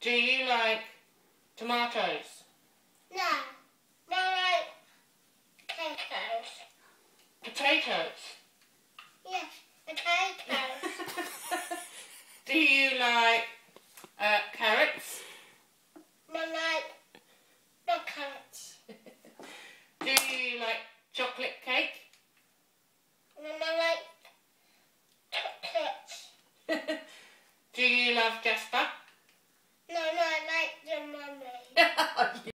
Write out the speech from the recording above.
Do you like tomatoes? No. No, like potatoes. Potatoes? Yes, potatoes. Do you like carrots? No, like no carrots. Do you like chocolate cake? No, like chocolates. Do you love Jasper?